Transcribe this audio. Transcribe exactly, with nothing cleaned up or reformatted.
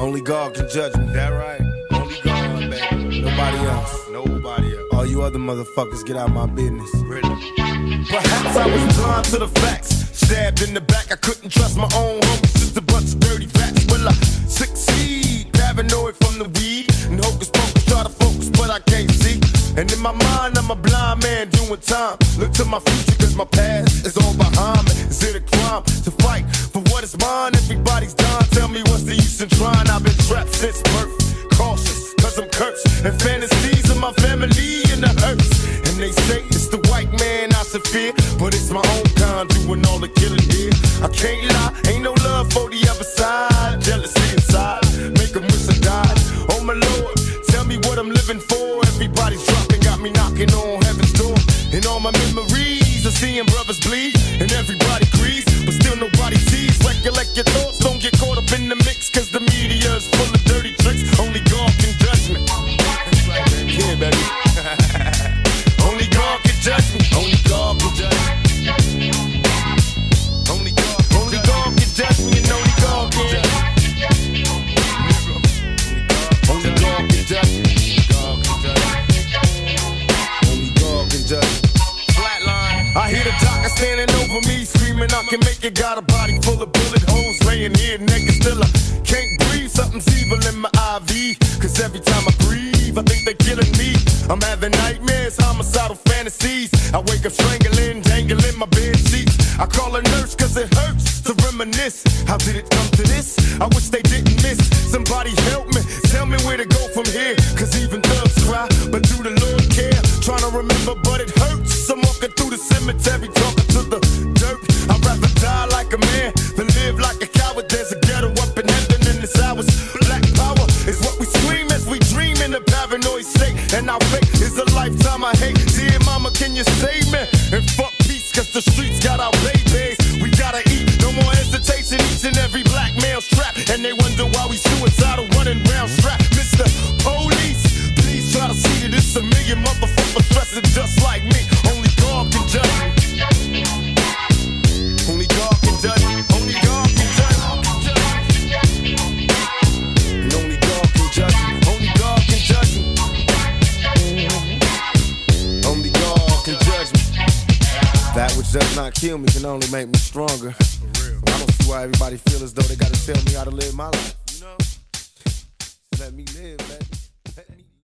Only God can judge me. That right? Only God, baby. Nobody else. Nobody else. All you other motherfuckers, get out my business. Really? Perhaps I was blind to the facts. Stabbed in the back, I couldn't trust my own homies. Just a bunch of dirty rats. Will I succeed? Paranoid from the weed. And hocus pocus, try to focus, but I can't see. And in my mind, I'm a blind man doing time. Look to my future, cause my past is all behind me. Is it a crime to fight for what is mine? Everybody's dying, tell me what's the use in trying? I've been trapped since birth, cautious, cause I'm cursed. And fantasies of my family in the hearse. And they say it's the white man I should fear, but it's my own kind doing all the killing here. I can't lie, ain't no love for the other side. Jealousy inside, make them wish I died. Oh my Lord, tell me what I'm living for. Everybody's dropping, got me knocking on heaven's door. And all my memories of seeing brothers bleed, and everybody agrees, but still nobody sees. Recollect your thoughts, don't get caught up in the mix, cause the media is full of dirty tricks. Only God can judge me. Yeah, baby. Only God can judge me. Only God can judge me. Only God, only God can judge me, and only God can. Only God can judge me. Flatline. I hear the doctor standing over me, screaming I can make it. Got a body full of bullet holes, laying here naked. Still I can't breathe, something's evil in my I V. Cause every time I breathe, I think they're killing me. I'm having nightmares, homicidal fantasies. I wake up strangling, dangling my bed sheets. I call a nurse cause it hurts to reminisce. How did it come to this? I wish they didn't miss. Somebody help me, tell me where to go from here. Cause even thugs cry, but do the Lord care? Trying to remember, but it hurts. I'm walking through the cemetery, talking to the dirt. I'd rather die like a man than live like a coward. There's a ghetto up in heaven in this hours. Black power is what we scream as we dream in a paranoid state. And our fate is a lifetime I hate. Dear mama, can you save me? And fuck peace, cause the streets got our babies. We gotta eat, no more hesitation. Each and every black male strapped. And they wonder why we suicidal running round strapped. Mister Police, please try to see that it's a million motherfuckers dressing just like me. Only God can judge me. Only God can judge me. Only God can judge me. And only God can judge me. Only God can judge me. Only God can judge me. That which does not kill me can only make me stronger. I don't see why everybody feel as though they gotta tell me how to live my life. You know? Let me live, baby.